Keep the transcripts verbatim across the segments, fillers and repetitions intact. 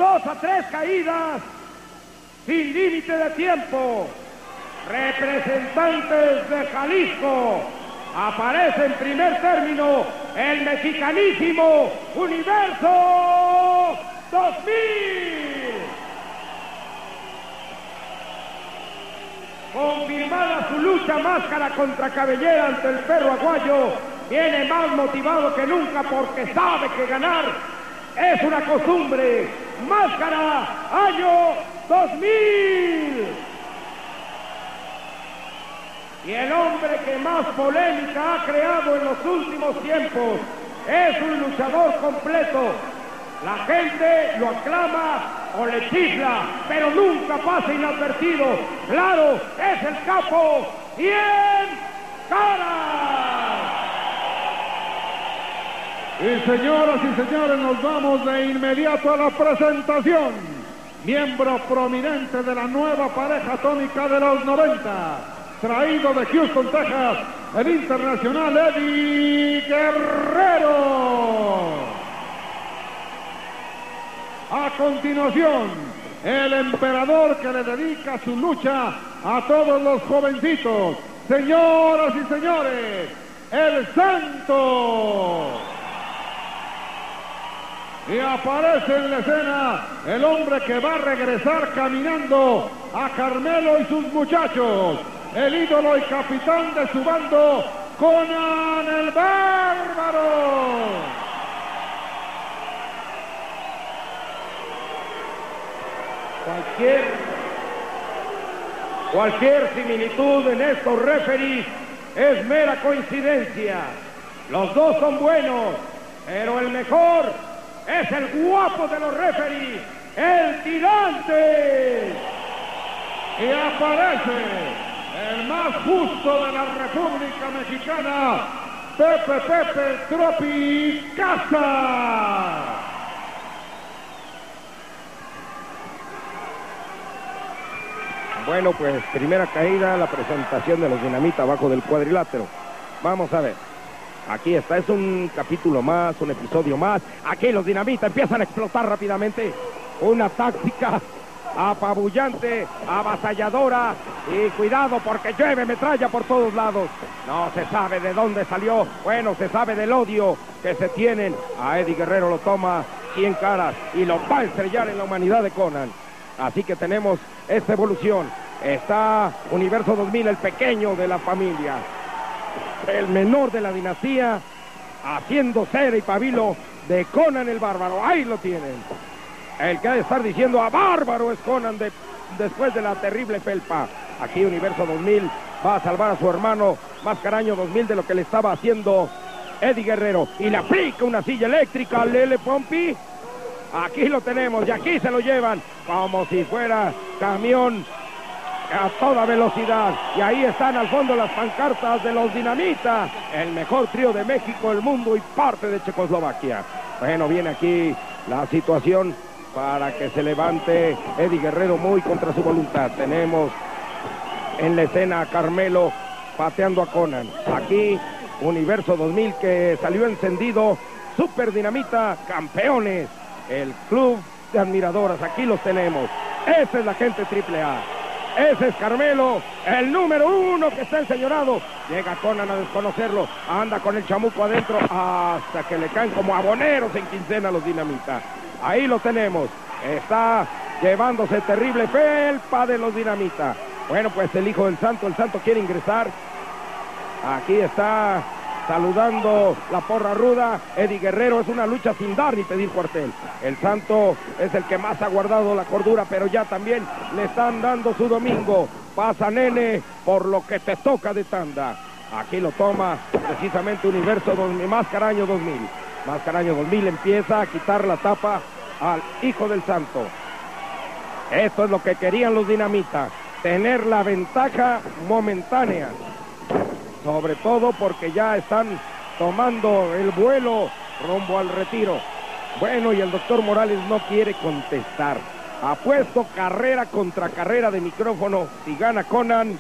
dos a tres caídas, sin límite de tiempo. Representantes de Jalisco, aparece en primer término el mexicanísimo Universo dos mil. Confirmada su lucha máscara contra cabellera ante el perro aguayo, viene más motivado que nunca porque sabe que ganar es una costumbre. Máscara, año dos mil. Y el hombre que más polémica ha creado en los últimos tiempos es un luchador completo. La gente lo aclama o le chifla, pero nunca pasa inadvertido. Claro, es el capo Cien Caras. Y señoras y señores, nos vamos de inmediato a la presentación. Miembro prominente de la nueva pareja atómica de los noventa. Traído de Houston, Texas, el internacional Eddie Guerrero. A continuación, el emperador que le dedica su lucha a todos los jovencitos. Señoras y señores, el Santo. Y aparece en la escena el hombre que va a regresar caminando a Carmelo y sus muchachos. El ídolo y capitán de su bando, Conan el Bárbaro. Cualquier, cualquier similitud en estos referees es mera coincidencia. Los dos son buenos, pero el mejor es el guapo de los referees, el Tirante. Y aparece el más justo de la República Mexicana, Pepe Pepe Tropicasa. Bueno, pues primera caída, la presentación de los Dinamita abajo del cuadrilátero. Vamos a ver. Aquí está, es un capítulo más, un episodio más. Aquí los Dinamita empiezan a explotar rápidamente. Una táctica apabullante, avasalladora. Y cuidado porque llueve metralla por todos lados. No se sabe de dónde salió. Bueno, se sabe del odio que se tienen. A Eddie Guerrero lo toma Cien Caras y lo va a estrellar en la humanidad de Conan. Así que tenemos esta evolución. Está Universo dos mil, el pequeño de la familia, el menor de la dinastía, haciendo cera y pabilo de Conan el Bárbaro. Ahí lo tienen. El que ha de estar diciendo a Bárbaro es Conan de, después de la terrible felpa. Aquí Universo dos mil va a salvar a su hermano Mascaraño dos mil de lo que le estaba haciendo Eddie Guerrero. Y le aplica una silla eléctrica al Lele Pompi. Aquí lo tenemos y aquí se lo llevan como si fuera camión a toda velocidad. Y ahí están al fondo las pancartas de los Dinamita, el mejor trío de México, el mundo y parte de Checoslovaquia. Bueno, viene aquí la situación para que se levante Eddie Guerrero muy contra su voluntad. Tenemos en la escena a Carmelo pateando a Conan. Aquí Universo dos mil que salió encendido. Super Dinamita, campeones. El club de admiradoras, aquí los tenemos. Esa es la gente triple A. Ese es Carmelo, el número uno que está enseñorado. Llega Conan a desconocerlo, anda con el chamuco adentro hasta que le caen como aboneros en quincena los Dinamita. Ahí lo tenemos, está llevándose terrible felpa de los Dinamita. Bueno, pues el hijo del Santo, el Santo quiere ingresar. Aquí está saludando la porra ruda, Eddie Guerrero. Es una lucha sin dar ni pedir cuartel. El Santo es el que más ha guardado la cordura, pero ya también le están dando su domingo. Pasa, nene, por lo que te toca de tanda. Aquí lo toma precisamente Universo dos mil, Mascaraño dos mil. Mascaraño dos mil empieza a quitar la tapa al hijo del Santo. Esto es lo que querían los Dinamita, tener la ventaja momentánea. Sobre todo porque ya están tomando el vuelo rumbo al retiro. Bueno, y el doctor Morales no quiere contestar. Apuesto carrera contra carrera de micrófono. Si gana Conan,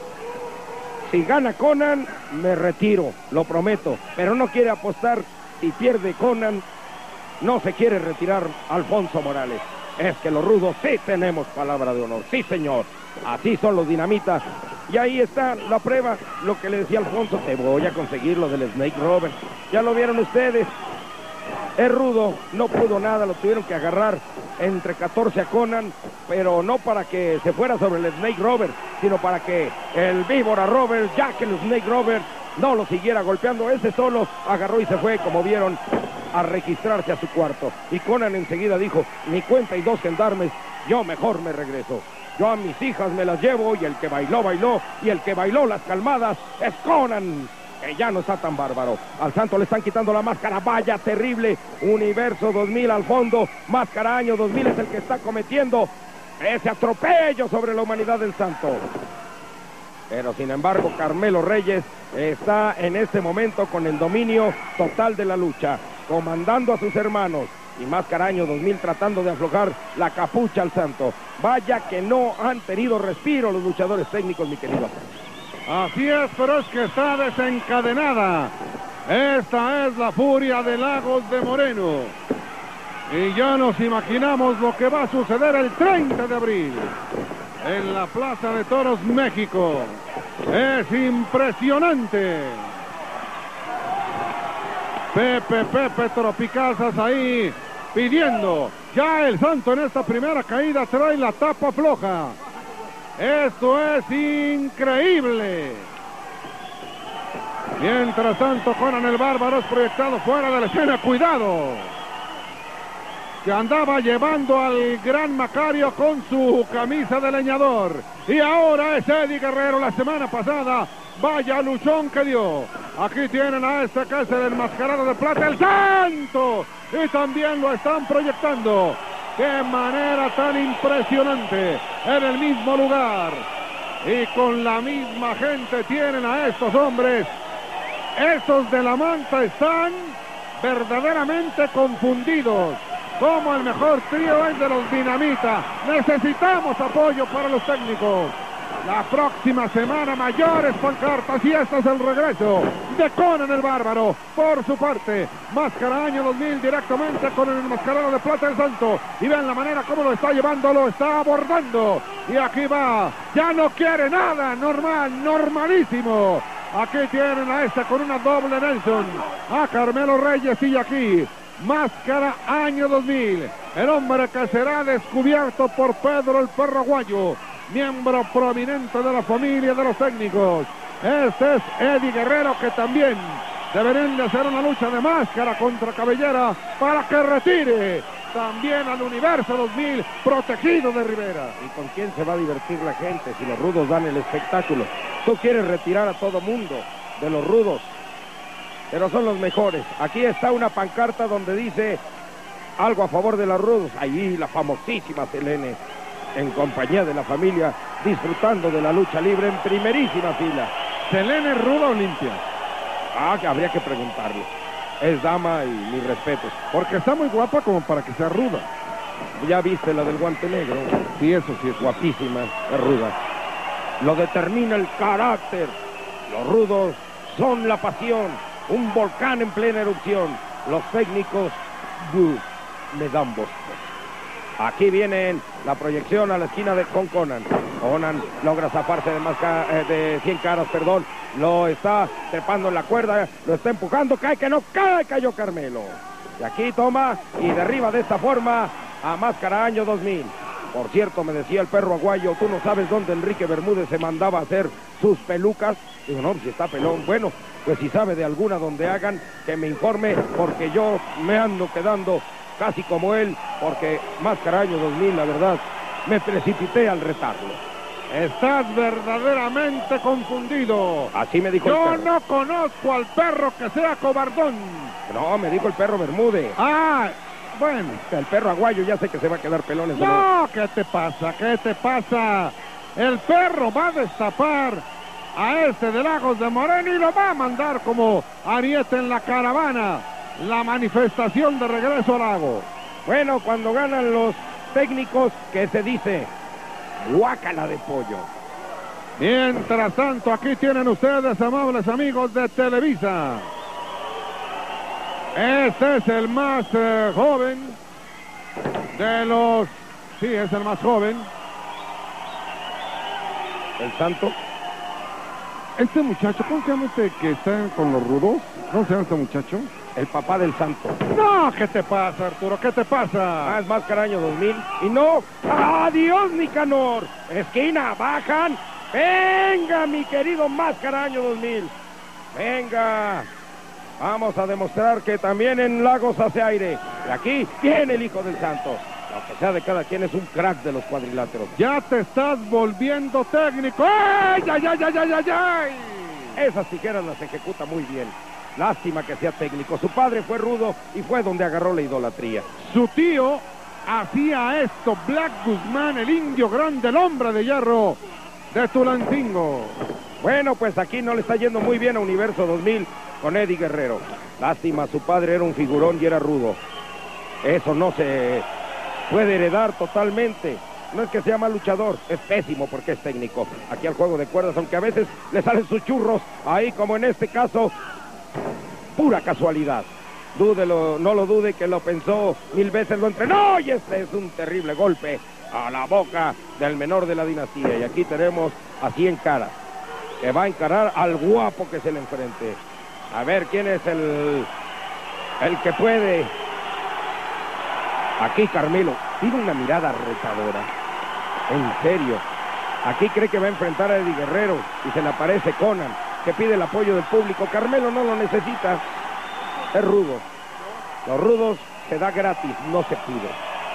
si gana Conan, me retiro, lo prometo. Pero no quiere apostar si pierde Conan. No se quiere retirar Alfonso Morales. es que los rudos sí tenemos palabra de honor, sí señor, así son los dinamitas. Y ahí está la prueba, lo que le decía Alfonso, te voy a conseguir lo del Snake Rover. Ya lo vieron ustedes, es rudo, no pudo nada, lo tuvieron que agarrar entre catorce a Conan, pero no para que se fuera sobre el Snake Rover, sino para que el Víbora Rover, ya que el Snake Rover no lo siguiera golpeando. Ese solo agarró y se fue, como vieron, a registrarse a su cuarto. Y Conan enseguida dijo, mi cuenta y dos gendarmes, yo mejor me regreso. Yo a mis hijas me las llevo y el que bailó, bailó, y el que bailó las calmadas es Conan, que ya no está tan bárbaro. Al santo le están quitando la máscara, vaya terrible. Universo dos mil al fondo, Máscara Año dos mil es el que está cometiendo ese atropello sobre la humanidad del santo. Pero sin embargo, Carmelo Reyes está en este momento con el dominio total de la lucha, comandando a sus hermanos. Y Máscara Año dos mil tratando de aflojar la capucha al santo. Vaya que no han tenido respiro los luchadores técnicos, mi querido. Así es, pero es que está desencadenada. Esta es la furia de Lagos de Moreno. Y ya nos imaginamos lo que va a suceder el treinta de abril en la Plaza de Toros, México. Es impresionante. Pepe, Pepe Tropicazas ahí pidiendo. Ya el santo en esta primera caída trae la tapa floja. Esto es increíble. Mientras tanto, Conan el Bárbaro es proyectado fuera de la escena. Cuidado, que andaba llevando al gran Macario con su camisa de leñador. Y ahora es Eddie Guerrero. La semana pasada, vaya luchón que dio. Aquí tienen a este que es el enmascarado de plata, el santo. Y también lo están proyectando. ¡Qué manera tan impresionante! En el mismo lugar y con la misma gente tienen a estos hombres. Estos de la manta están verdaderamente confundidos. Como el mejor trío es de los Dinamita. Necesitamos apoyo para los técnicos. La próxima semana mayores pancartas y este es el regreso de Conan el Bárbaro. Por su parte, Máscara Año dos mil directamente con el enmascarado de plata del santo. Y vean la manera como lo está llevando, lo está abordando. Y aquí va, ya no quiere nada, normal, normalísimo. Aquí tienen a este con una doble Nelson, a Carmelo Reyes y aquí Máscara Año dos mil, el hombre que será descubierto por Pedro el Perro Aguayo, miembro prominente de la familia de los técnicos. Este es Eddie Guerrero, que también deberían de hacer una lucha de máscara contra cabellera para que retire también al Universo dos mil protegido de Rivera. ¿Y con quién se va a divertir la gente si los rudos dan el espectáculo? Tú quieres retirar a todo mundo de los rudos, pero son los mejores. Aquí está una pancarta donde dice algo a favor de los rudos. Allí la famosísima Selene, en compañía de la familia, disfrutando de la lucha libre en primerísima fila. ¿Selene ruda o limpia? Ah, que habría que preguntarle. Es dama y mis respetos. Porque está muy guapa como para que sea ruda. Ya viste la del guante negro. Sí, eso sí, es guapísima, es ruda. Lo determina el carácter. Los rudos son la pasión, un volcán en plena erupción. Los técnicos, buh, me dan bosque. Aquí viene la proyección a la esquina de con Conan. Conan logra zafarse de, masca, eh, de cien caras, perdón. Lo está trepando en la cuerda, lo está empujando, cae que no cae, cayó Carmelo. Y aquí toma y derriba de esta forma a Máscara Año dos mil. Por cierto, me decía el Perro Aguayo, ¿tú no sabes dónde Enrique Bermúdez se mandaba a hacer sus pelucas? Digo, no, si está pelón. Bueno, pues si sabe de alguna donde hagan, que me informe, porque yo me ando quedando casi como él, porque Máscara Año dos mil, la verdad, me precipité al retarlo. Estás verdaderamente confundido. Así me dijo Yo el perro. no conozco al perro que sea cobardón. No, me dijo el Perro Bermúdez. Ah, bueno. El Perro Aguayo ya sé que se va a quedar pelones. No, ¿qué te pasa? ¿Qué te pasa? El perro va a destapar a este de Lagos de Moreno y lo va a mandar como ariete en la caravana. La manifestación de regreso al lago. Bueno, cuando ganan los técnicos, ¿qué se dice? Guácala de pollo. Mientras tanto, aquí tienen ustedes, amables amigos de Televisa. Este es el más eh, joven de los Sí, es el más joven. El Santo. Este muchacho, ¿cómo se llama este que está con los rudos? ¿Cómo se llama este muchacho? El papá del Santo. No, ¿qué te pasa, Arturo? ¿Qué te pasa? Ah, es Máscara año dos mil. Y no. ¡Adiós, Nicanor! Esquina, bajan. Venga, mi querido Máscara año dos mil. Venga. Vamos a demostrar que también en Lagos hace aire. Y aquí viene el hijo del Santo. Lo que sea de cada quien, es un crack de los cuadriláteros. Ya te estás volviendo técnico. ¡Ay, ay, ay, ay, ay, ay, ay! Esas tijeras las ejecuta muy bien. Lástima que sea técnico. Su padre fue rudo y fue donde agarró la idolatría. Su tío hacía esto. Black Guzmán, el indio grande, el hombre de hierro de Tulancingo. Bueno, pues aquí no le está yendo muy bien a Universo dos mil con Eddie Guerrero. Lástima, su padre era un figurón y era rudo. Eso no se puede heredar totalmente. No es que sea mal luchador, es pésimo porque es técnico. Aquí al juego de cuerdas, aunque a veces le salen sus churros, ahí como en este caso, pura casualidad. Dúdelo, no lo dude, que lo pensó mil veces, lo entrenó, y este es un terrible golpe a la boca del menor de la dinastía. Y aquí tenemos así en cara, que va a encarar al guapo que se le enfrente. A ver quién es el, el que puede. Aquí Carmelo tiene una mirada retadora. En serio. Aquí cree que va a enfrentar a Eddie Guerrero y se le aparece Conan, que pide el apoyo del público. Carmelo no lo necesita. Es rudo. Los rudos se da gratis, no se pide.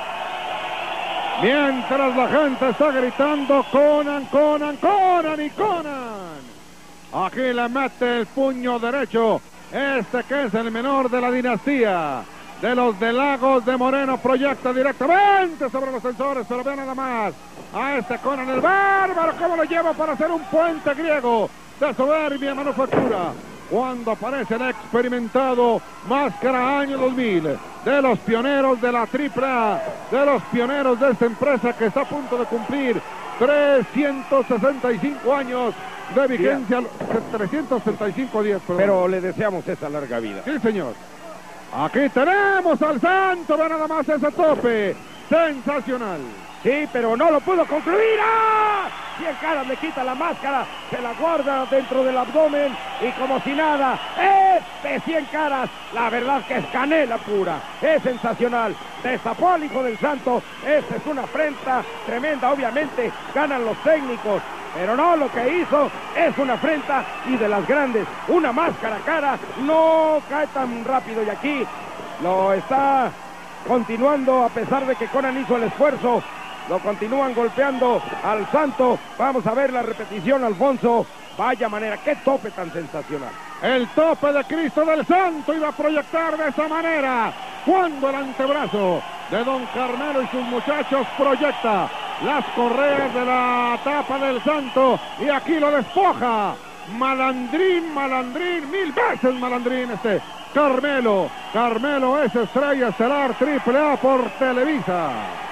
Mientras la gente está gritando Conan, Conan, Conan y Conan. Aquí le mete el puño derecho. Este que es el menor de la dinastía de los de Lagos de Moreno, proyecta directamente sobre los sensores, pero vean nada más a este Conan el Bárbaro, cómo lo lleva para hacer un puente griego de soberbia manufactura. Cuando aparece el experimentado Máscara año dos mil, de los pioneros de la triple A, de los pioneros de esta empresa que está a punto de cumplir trescientos sesenta y cinco años de vigencia, trescientos sesenta y cinco días. Perdón. Pero le deseamos esa larga vida. Sí, señor. Aquí tenemos al Santo, ve nada más ese tope, sensacional. Sí, pero no lo pudo concluir. ¡Ah! Cien caras le quita la máscara, se la guarda dentro del abdomen y como si nada, este Cien caras, la verdad que es canela pura, es sensacional. Destapó al hijo del Santo, esta es una afrenta tremenda, obviamente ganan los técnicos, pero no, lo que hizo es una afrenta y de las grandes. Una máscara cara no cae tan rápido y aquí lo está continuando a pesar de que Conan hizo el esfuerzo. Lo continúan golpeando al Santo. Vamos a ver la repetición, Alfonso. Vaya manera, qué tope tan sensacional. El tope de Cristo del Santo iba a proyectar de esa manera. Cuando el antebrazo de don Carmelo y sus muchachos proyecta las correas de la tapa del Santo. Y aquí lo despoja. Malandrín, malandrín, mil veces malandrín este Carmelo. Carmelo es estrella estelar triple A por Televisa.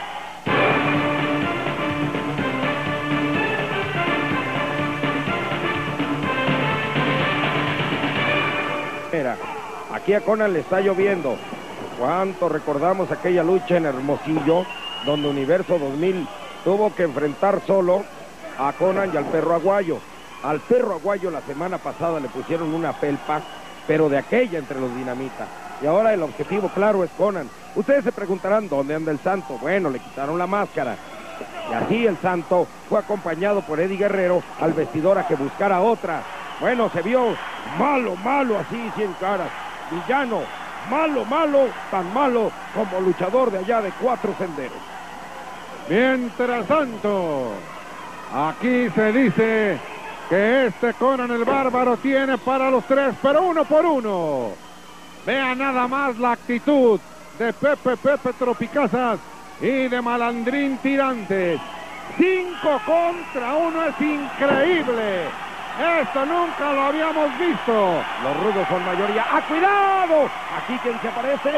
Aquí a Conan le está lloviendo. ¿Cuánto recordamos aquella lucha en Hermosillo, donde Universo dos mil tuvo que enfrentar solo a Conan y al Perro Aguayo? Al Perro Aguayo la semana pasada le pusieron una felpa, pero de aquella entre los Dinamita. Y ahora el objetivo claro es Conan. Ustedes se preguntarán, ¿dónde anda el Santo? Bueno, le quitaron la máscara. Y así el Santo fue acompañado por Eddie Guerrero al vestidor a que buscara otra. Bueno, se vio malo, malo así, Cien caras. Villano, malo, malo, tan malo como luchador de allá de Cuatro Senderos. Mientras tanto, aquí se dice que este Conan el Bárbaro tiene para los tres, pero uno por uno. Vean nada más la actitud de Pepe Pepe Tropicazas y de Malandrín Tirantes. Cinco contra uno es increíble. Esto nunca lo habíamos visto. Los rudos son mayoría. ¡Ah, cuidado! Aquí quien se aparece.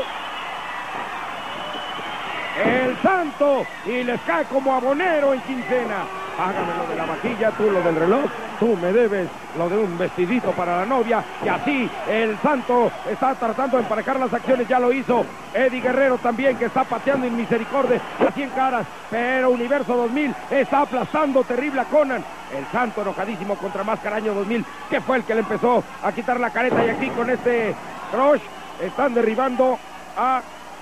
El Santo. Y les cae como abonero en quincena. Hágame lo de la vaquilla, tú lo del reloj, tú me debes lo de un vestidito para la novia. Y así el Santo está tratando de emparejar las acciones, ya lo hizo Eddie Guerrero también, que está pateando en misericordia a cien caras. Pero Universo dos mil está aplastando terrible a Conan. El Santo enojadísimo contra Máscara Año dos mil, que fue el que le empezó a quitar la careta. Y aquí con este crush están derribando a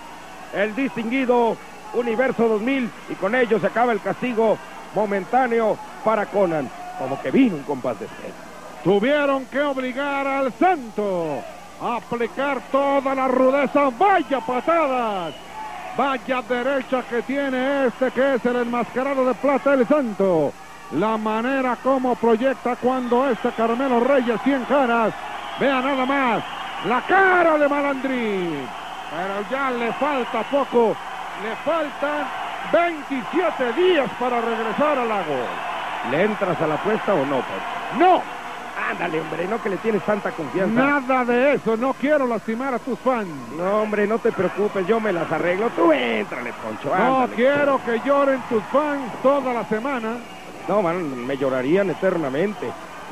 el distinguido Universo dos mil. Y con ello se acaba el castigo momentáneo para Conan. Como que vino un compás de espera. Tuvieron que obligar al Santo a aplicar toda la rudeza. ¡Vaya patadas! ¡Vaya derecha que tiene este que es el enmascarado de plata, el Santo! La manera como proyecta cuando este Carmelo Reyes cien caras. Vea nada más la cara de Malandrín. Pero ya le falta poco. Le faltan veintisiete días para regresar al lago. ¿Le entras a la apuesta o no, Poncho? ¡No! Ándale, hombre, no que le tienes tanta confianza. Nada de eso, no quiero lastimar a tus fans. No, hombre, no te preocupes, yo me las arreglo. Tú éntrale, Poncho, No ándale. quiero que lloren tus fans toda la semana. No, man, me llorarían eternamente.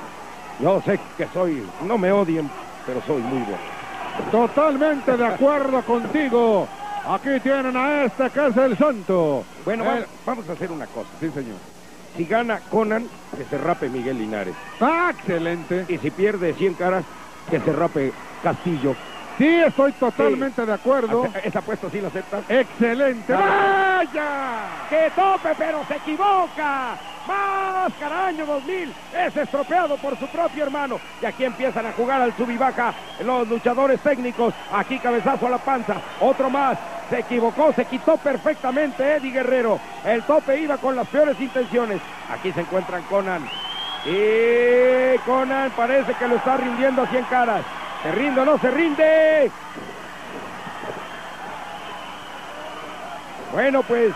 Yo sé que soy, no me odien, pero soy muy bueno. Totalmente de acuerdo contigo. Aquí tienen a este que es el Santo. Bueno, El- va- vamos a hacer una cosa. Sí, señor. Si gana Conan, que se rape Miguel Linares. Ah, excelente. Y si pierde cien caras, que se rape Castillo. Sí, estoy totalmente de acuerdo. Ace- ¿Esa apuesta sí la aceptas? Excelente. ¡Vaya! ¡Que tope, pero se equivoca! Máscara Año dos mil es estropeado por su propio hermano. Y aquí empiezan a jugar al sub y baja los luchadores técnicos. Aquí cabezazo a la panza. Otro más. Se equivocó, se quitó perfectamente Eddie Guerrero. El tope iba con las peores intenciones. Aquí se encuentran Conan. Y Conan parece que lo está rindiendo a cien caras. ¿Se rinde o no se rinde? Bueno, pues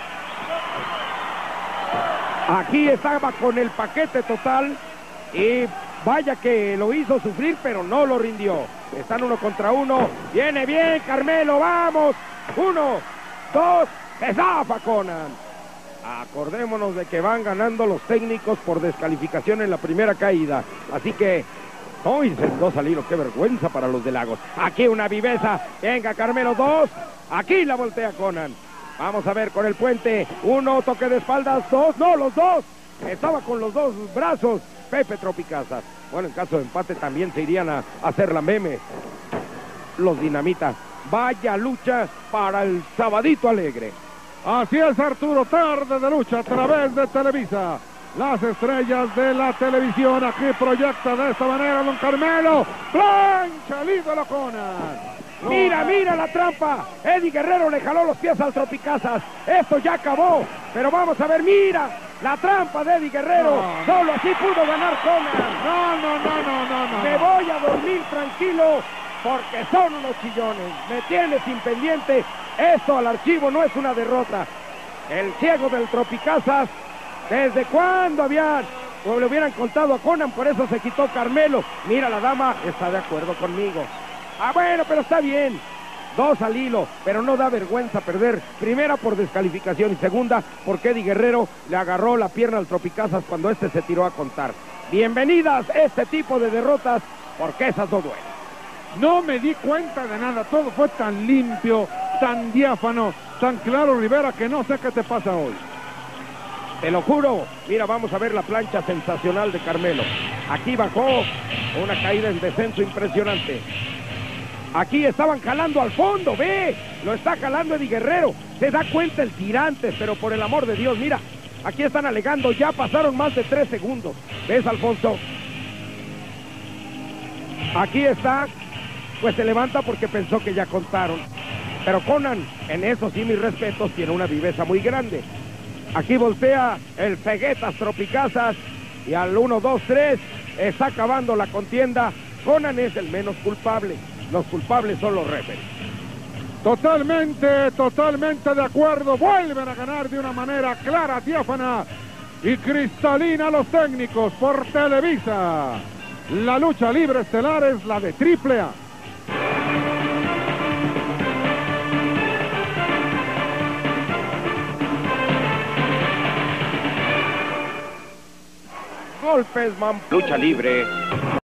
aquí estaba con el paquete total y vaya que lo hizo sufrir, pero no lo rindió. Están uno contra uno. Viene bien, Carmelo, vamos. Uno, dos, se zafa Conan. Acordémonos de que van ganando los técnicos por descalificación en la primera caída. Así que, ¡uy! Se dos al hilo, qué vergüenza para los de Lagos. Aquí una viveza. Venga, Carmelo, dos. Aquí la voltea Conan. Vamos a ver con el puente. Uno, toque de espaldas, dos. No, los dos. Estaba con los dos brazos. Pepe Tropicazas. Bueno, en caso de empate también se irían a, a hacer la meme. Los Dinamita. Vaya lucha para el Sabadito Alegre. Así es, Arturo, tarde de lucha a través de Televisa. Las estrellas de la televisión aquí proyecta de esta manera don Carmelo. Plancha el ídolo Conan. No, Mira, mira la trampa. Eddie Guerrero le jaló los pies al Tropicazas. Esto ya acabó. Pero vamos a ver, mira. La trampa de Eddie Guerrero. No. Solo así pudo ganar Conan. No, no, no, no, no, no. Me voy a dormir tranquilo porque son unos chillones. Me tiene sin pendiente. Esto al archivo no es una derrota. El ciego del Tropicazas, ¿desde cuándo habían o le hubieran contado a Conan? Por eso se quitó Carmelo. Mira, la dama está de acuerdo conmigo. Ah, bueno, pero está bien. Dos al hilo, pero no da vergüenza perder. Primera por descalificación y segunda porque Eddie Guerrero le agarró la pierna al Tropicazas cuando este se tiró a contar. Bienvenidas este tipo de derrotas porque esas no duelen. No me di cuenta de nada, todo fue tan limpio, tan diáfano, tan claro, Rivera, que no sé qué te pasa hoy. Te lo juro. Mira, vamos a ver la plancha sensacional de Carmelo. Aquí bajó una caída en descenso impresionante. Aquí estaban jalando al fondo, ve, lo está jalando Eddie Guerrero. Se da cuenta el tirante, pero por el amor de Dios, mira, aquí están alegando, ya pasaron más de tres segundos. ¿Ves, Alfonso? Aquí está, pues se levanta porque pensó que ya contaron. Pero Conan, en eso sí mis respetos, tiene una viveza muy grande. Aquí voltea el Feguetas Tropicazas y al uno, dos, tres está acabando la contienda. Conan es el menos culpable. Los culpables son los referees. Totalmente, totalmente de acuerdo. Vuelven a ganar de una manera clara, diáfana y cristalina los técnicos por Televisa. La lucha libre estelar es la de Triple A. golpes, man. Lucha libre.